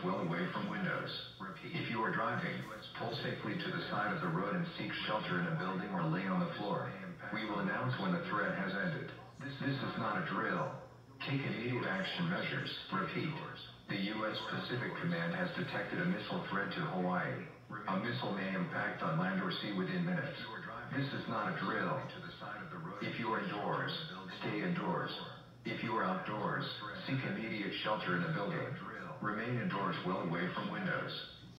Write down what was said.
well away from windows. If you are driving, pull safely to the side of the road and seek shelter in a building or lay on the floor. We will announce when the threat has ended. This is not a drill. Take immediate action measures. Repeat. The U.S. Pacific Command has detected a missile threat to Hawaii. A missile may impact on land or sea within minutes. This is not a drill. If you are indoors, stay indoors. If you are outdoors, seek immediate shelter in a building. Remain indoors well away from windows.